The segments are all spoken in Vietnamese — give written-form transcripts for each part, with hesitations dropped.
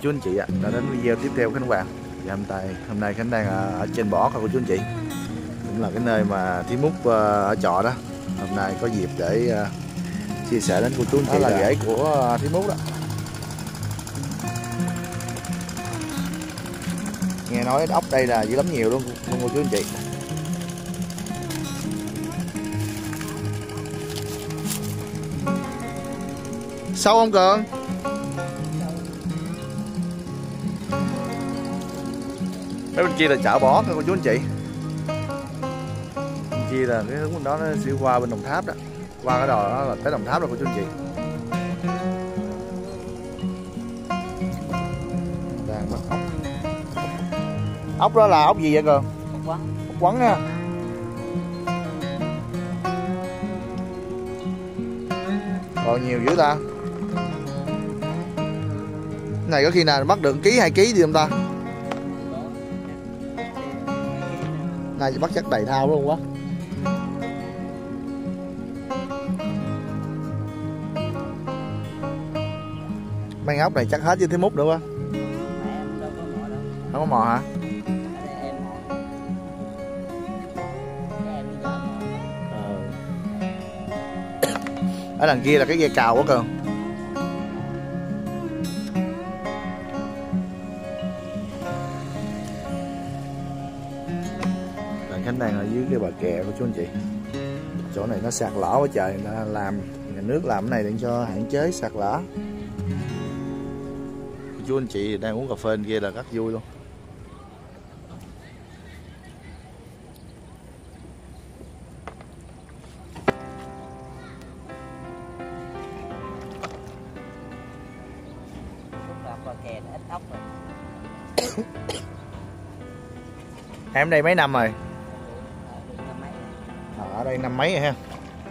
chú anh chị ạ, đã đến video tiếp theo Khánh Hoàng. Và hôm nay Khánh đang ở trên Bõ cô chú anh chị, cũng là cái nơi mà Thím Mút ở trọ đó. Hôm nay có dịp để chia sẻ đến cô chú anh chị. Đó là rễ của Thím Mút đó. Nghe nói ốc đây là dữ lắm nhiều luôn cô chú anh chị. Sâu không Cường? Mấy bên kia là chợ Bõ cô chú anh chị. Bên kia là cái hướng bên đó nó sẽ qua bên Đồng Tháp đó. Qua cái đò đó là tới Đồng Tháp rồi cô chú anh chị. Đang bắt ốc. Ốc đó là ốc gì vậy Cường? Ốc quắn. Ốc quắn nha. Còn nhiều dữ ta. Cái này có khi nào bắt được 1 ký 2 ký gì không ta? Này bắt chắc đầy thao luôn quá. Mấy ốc này chắc hết chứ Thím Mút nữa quá. Không có mò hả? Ở đằng kia là cái ghe cào quá Cường. Khánh đang ở dưới cái bờ kè của chú anh chị. Chỗ này nó sạt lở quá trời, người ta làm, nhà nước làm cái này để cho hạn chế sạt lở. Chú anh chị đang uống cà phê bên kia là rất vui luôn. Bờ kè ít ốc rồi. Em đây mấy năm rồi? Ở đây năm mấy rồi ha.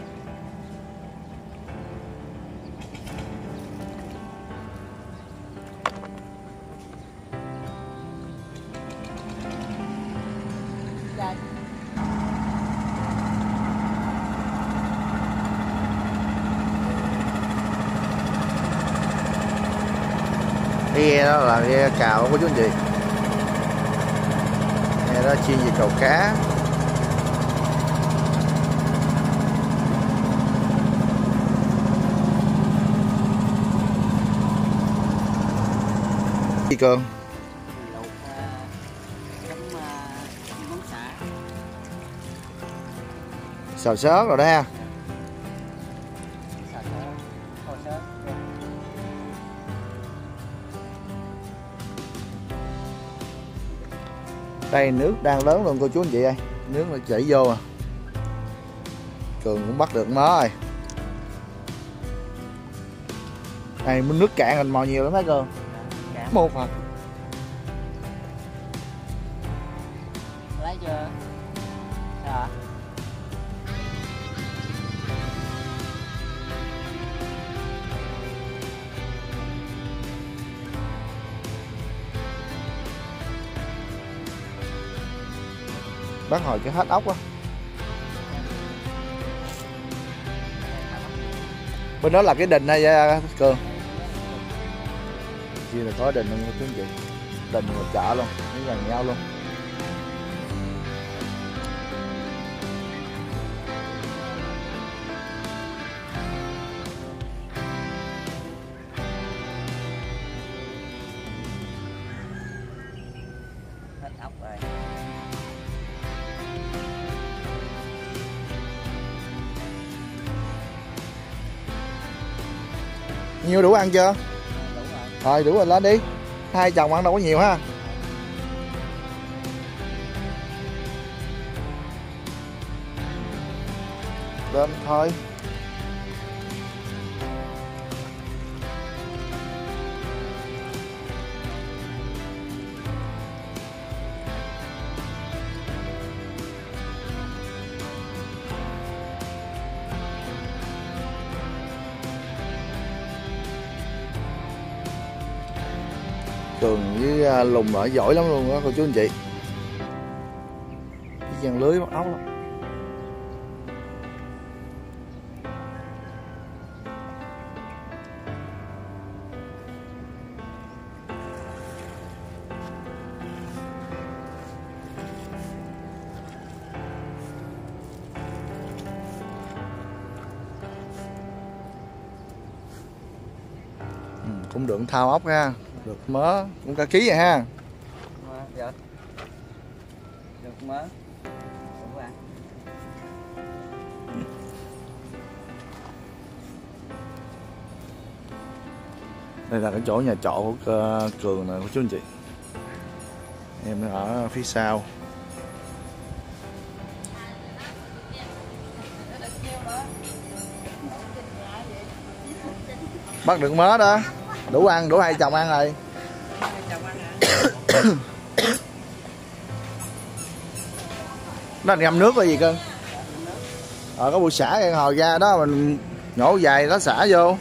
Cái ghe đó là ghe cào của chú anh chị. Ghe đó chuyên về cầu cá. Gì Cường? Món xả. Xào xớt rồi đó ha. Đây nước đang lớn luôn cô chú anh chị ơi. Nước nó chảy vô à. Cường cũng bắt được mớ rồi. Này nước cạn mình mò nhiều lắm mấy Cường. Một hả? Lấy chưa? Sao? Bắt hồi cái hết ốc á. Bên đó là cái đình hay Cường? Kia là có đình luôn chú anh chị. Đình và chợ luôn, nó gần nhau luôn. Hết ốc rồi. Nhiêu đủ ăn chưa? Đủ rồi. Rồi đủ rồi lên đi. Hai chồng ăn đâu có nhiều ha. Lên thôi. Cường với Lùng ở giỏi lắm luôn đó cô chú anh chị. Cái dàn lưới bắt ốc lắm. cũng được thao ốc ha, được mớ cũng cả ký rồi ha. Được. Được mớ. Đúng rồi. Đây là cái chỗ nhà trọ của Cường nè của chú anh chị. Em ở phía sau. Bắt được mớ đó, đủ ăn, đủ hai chồng ăn rồi. Nó ngâm nước là gì cưng? Có bụi xả cái hồi ra đó mình nhổ dài nó xả vô.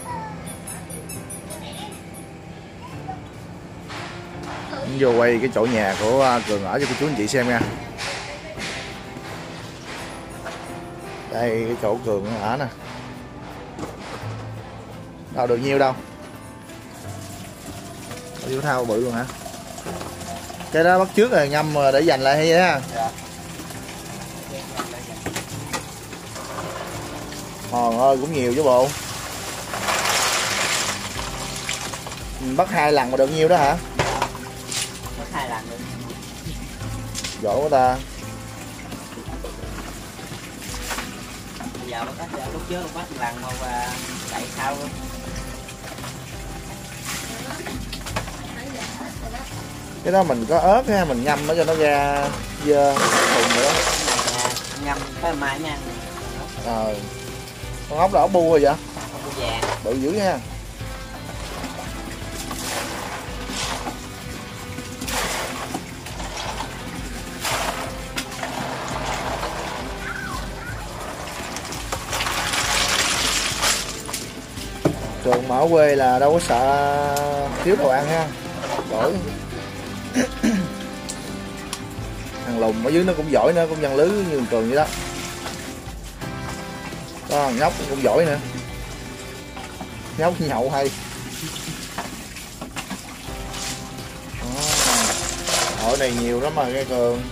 Vô quay cái chỗ nhà của Cường ở cho cô chú anh chị xem nha. Đây cái chỗ Cường ở nè. Đâu được nhiêu đâu. Có thao bự luôn hả? Cái đó bắt trước là ngâm để dành lại hay vậy ha? Dạ. Trời ơi cũng nhiều chứ bộ. Bắt 2 lần mà được nhiêu đó hả? Bắt 2 lần được. Giỏi quá ta. Bây giờ bắt lúc trước bắt 1 lần mà chạy sau luôn. Cái đó mình có ớt ha, mình ngâm nó cho nó ra dơ thùng nữa. Ngâm cái mai nha. Con ốc là ốc bu rồi vậy? Ốc bu vàng. Bự dữ nha. Cường mà ở quê là đâu có sợ thiếu đồ ăn ha. Giỏi. Thằng Lùng ở dưới nó cũng giỏi nữa, cũng văn lứ như Cường vậy đó. Có thằng Nhóc cũng giỏi nữa. Nhóc nhậu hay. Hội này nhiều lắm mà cái Cường.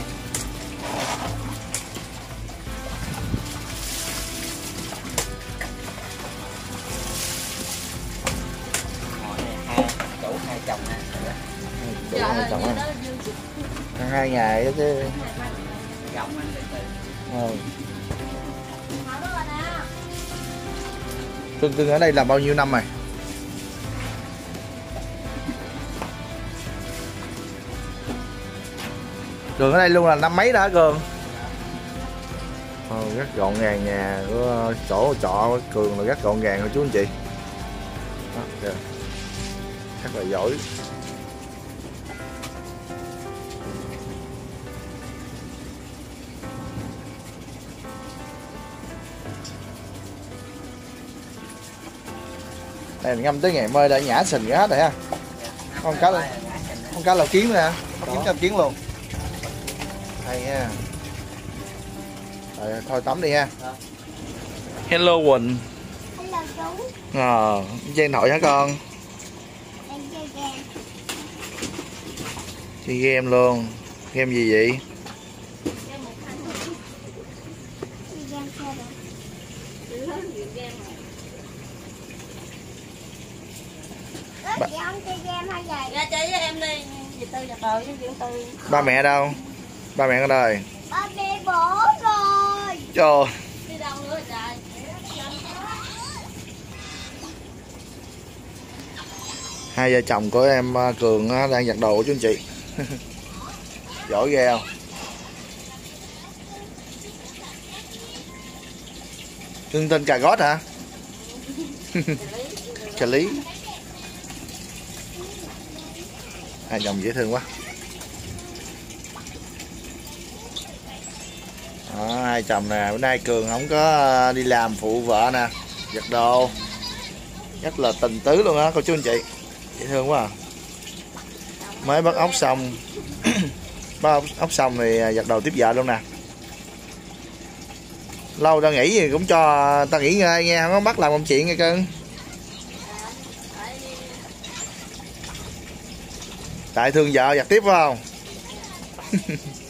Hai chồng nè. Đủ hai chồng ăn. Ăn 2 ngày đó chứ. Gọng ăn từ từ. Cưng ở đây làm bao nhiêu năm rồi? Cường ở đây luôn là năm mấy đó hả Cường? Rất gọn gàng, nhà của chỗ trọ của Cường là rất gọn gàng rồi chú anh chị. Đó, kìa. Rất là giỏi. Đây ngâm tới ngày mơi đã nhả sình hết rồi ha. Con cá lầu kiến nữa hả? Con kiếm kiến luôn. Hay ha. Rồi, thôi tắm đi ha. Hello Quỳnh. Hello chú. Chơi điện thoại hả con? Em chơi game. Chơi game luôn. Game gì vậy? Chơi game sao rồi? Chị không chơi game hay gì? Ra chơi với em đi. Dì Tư giặt đồ với Dưỡng Tư. Ba mẹ đâu? Ba mẹ ở đây. Ba mẹ bỏ rồi. Trời. Đi đâu nữa trời. Hai vợ chồng của em Cường đang giặt đồ của chú anh chị. Giỏi ghê không? Cưng tên cà gót hả? Cà lý. Hai chồng dễ thương quá. Đó, hai chồng nè, bữa nay Cường không có đi làm phụ vợ nè, giặt đồ rất là tình tứ luôn á cô chú anh chị, dễ thương quá à. Mới bắt ốc xong bắt ốc xong thì giặt đồ tiếp vợ luôn nè. Lâu ta nghỉ gì cũng cho ta nghỉ ngơi nghe, không có bắt làm công chuyện nghe cưng. Tại thương vợ giặt tiếp phải không?